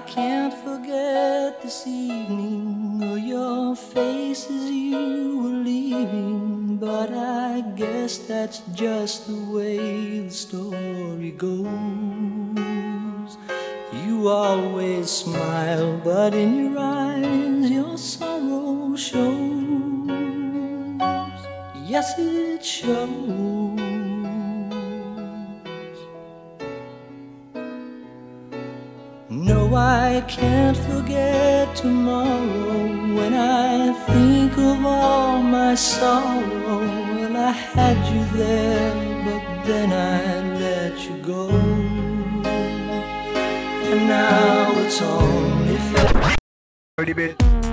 can't forget this evening or your face as you were leaving, but I guess that's just the way the story goes. You always smile, but in your eyes your sorrow shows. Yes, it shows. No, I can't forget tomorrow when I think of all my sorrow. Well, I had you there, but then I let you go. And now it's only fair.